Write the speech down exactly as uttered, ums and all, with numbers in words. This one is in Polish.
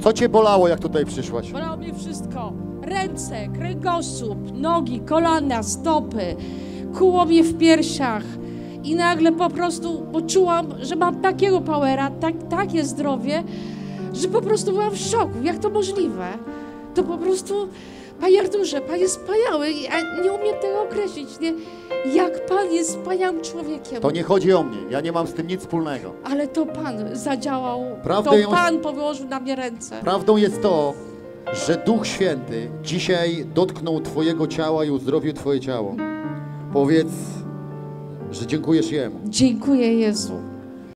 Co cię bolało, jak tutaj przyszłaś? Bolało mnie wszystko. Ręce, kręgosłup, nogi, kolana, stopy. Kuło mnie w piersiach. I nagle po prostu poczułam, że mam takiego powera, tak, takie zdrowie, że po prostu byłam w szoku. Jak to możliwe? To po prostu, Panie Arturze, Pan jest wspaniały. Ja nie umiem tego określić. Nie? Jak Pan jest wspaniałym człowiekiem. To nie chodzi o mnie, ja nie mam z tym nic wspólnego. Ale to Pan zadziałał, Prawdą to ją- Pan położył na mnie ręce. Prawdą jest to, że Duch Święty dzisiaj dotknął twojego ciała i uzdrowił twoje ciało. Powiedz, że dziękujesz Jemu. Dziękuję Jezu.